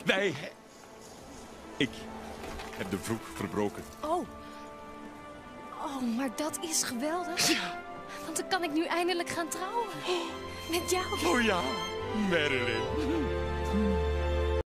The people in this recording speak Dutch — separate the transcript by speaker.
Speaker 1: Wij... Ik heb de vloek verbroken.
Speaker 2: Oh. Oh, maar dat is geweldig. Ja. Want dan kan ik nu eindelijk gaan trouwen. Met jou.
Speaker 1: Oh ja, Marilyn.